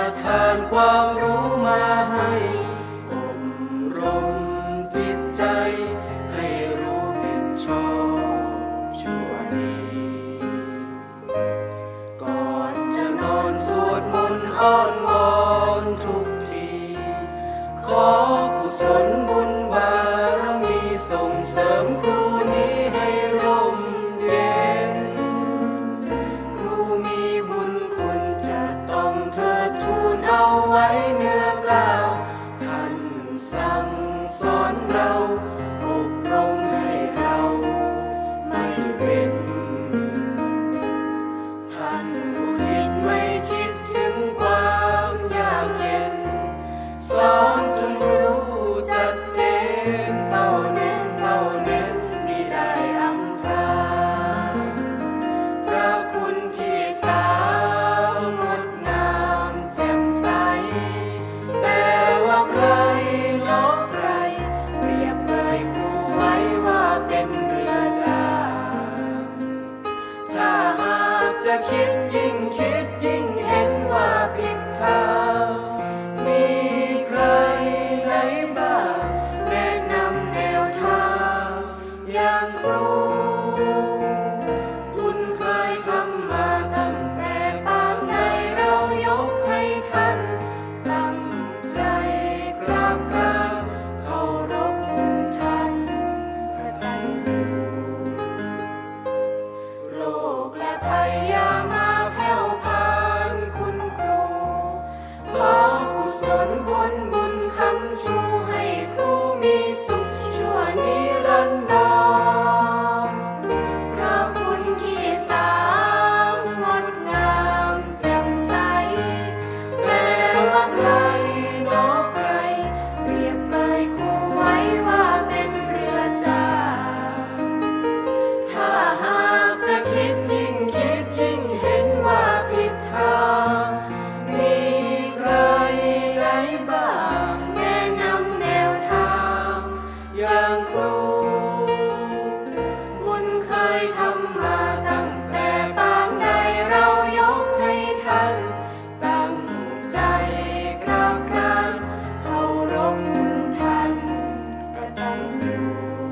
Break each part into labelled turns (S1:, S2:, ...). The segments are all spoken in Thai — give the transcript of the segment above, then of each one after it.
S1: ทานความรู้มาให้อบรมจิตใจให้รู้ผิดชอบชั่วดีก่อนจะนอนสวดมนต์อ้อนวอนทุกทีขอกุศลบุญบารมีส่งเสริมครูนี้ให้ร่มเย็นครูมีบุญคุณจะต้องเทิดทูนเอาไว้เนื้อกล่าวท่านสั่งสอนเราอบรมให้เราไม่เว้นท่านผู้คิดไม่คิดถึงความยากเย็นสอนจนรู้จัดเจนเฝ้าเน้นมิได้อำพรางพระคุณที่สาวงดงามแจ่มใสแต่ว่าใครเนาะใครเปรียบเปยครูไว้ว่าเป็นเรือจ้างถ้าหากจะคิดยิ่งเห็นว่าผิดทางมีใครไหนบ้างแนะนำแนวทางอย่างครูบุญเคยทำมาตั้งแต่ปางใดเรายกให้ท่านตั้งใจกราบเคารพคุณท่านกตัญญูโลกและภัยอย่ามาแผ่วพานคุณครูขอกุศลบุญคำชูให้ครูมีสุขชั่วนิรันดรพระคุณที่สาวงดงามแจ่มใสแต่ว่าใครเนาะใครเปรียบเปยครูไว้ว่าเป็นเรือจ้างถ้าหากจะคิดยิ่งเห็นว่าผิดทางมีใครไหนบ้างแนะนำแนวทางอย่างครูบุญเคยทำมาตั้งแต่ปางใดเรายกให้ท่านตั้งใจกราบเคารพคุณท่านกตัญญู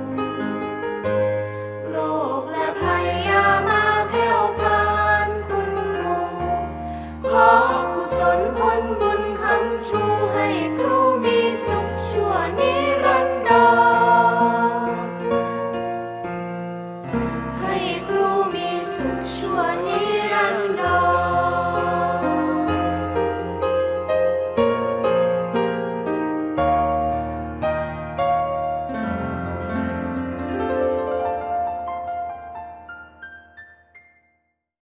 S1: โลกและภัยอย่ามาแผ่วพานคุณครูขอกุศลบุญคำชูให้ครู